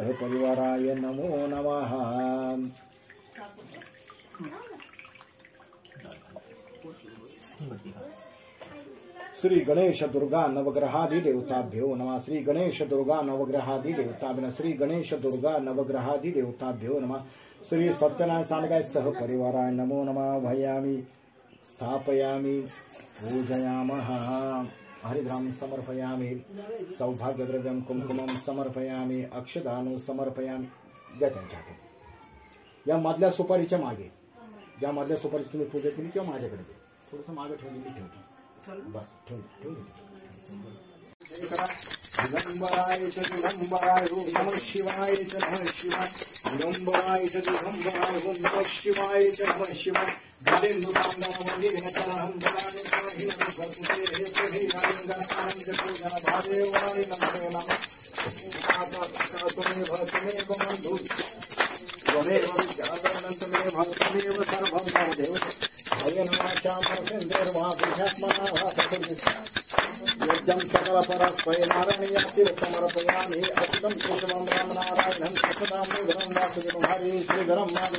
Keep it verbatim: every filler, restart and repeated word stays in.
सहपरिवाराय नमो नमः। श्री गणेश दुर्गा नवग्रहादि देवताभ्यो नमः। श्री गणेश दुर्गा नवग्रहादि देवताभ्यो श्री गणेश दुर्गा नवग्रहादि देवताभ्यो नमः। श्री सत्यनारायण सानगाय सह परिवाराय नमो नमः। भयामि स्थापयामि पूजयामः। हरिद्राम समर्पयामि। सौभाग्यद्रव्यं कुंकुमं समर्पयामि। अक्षदानं समर्पयामि। द्या त्यांच्या हातात। या मधल्या सुपारीच्या मागे ज्या मधल्या सुपारीची तुम्ही पूजा केली किंवा माझ्याकडे दे। थोडंसं मागे ठेवलेली ठेवतो बस ठेव ठेव दिगंबराय च दिगंबराय ओम नमः शिवाय च नमः शिवाय दिगंबराय च दिगंबराय ओम नमः शिवाय च नमः शिवाय गालेंदु कांदम वंदिन तरहं बलानि पाहि नमः भक्ते हे प्रभे गालेंगनानं जपूजन भादेवाय नमो नमः। तुम्हें भक्तमे बंधु त्वमेव विद्यावनन्तमे भक्तमेव सर्वं देव यज्ञं सकल परस्मै नारायणीयस्ति समर्पयामि। अच्युतं केशवं राम नारायणं सततं मुदं वासुदेवं हरे श्रीधरं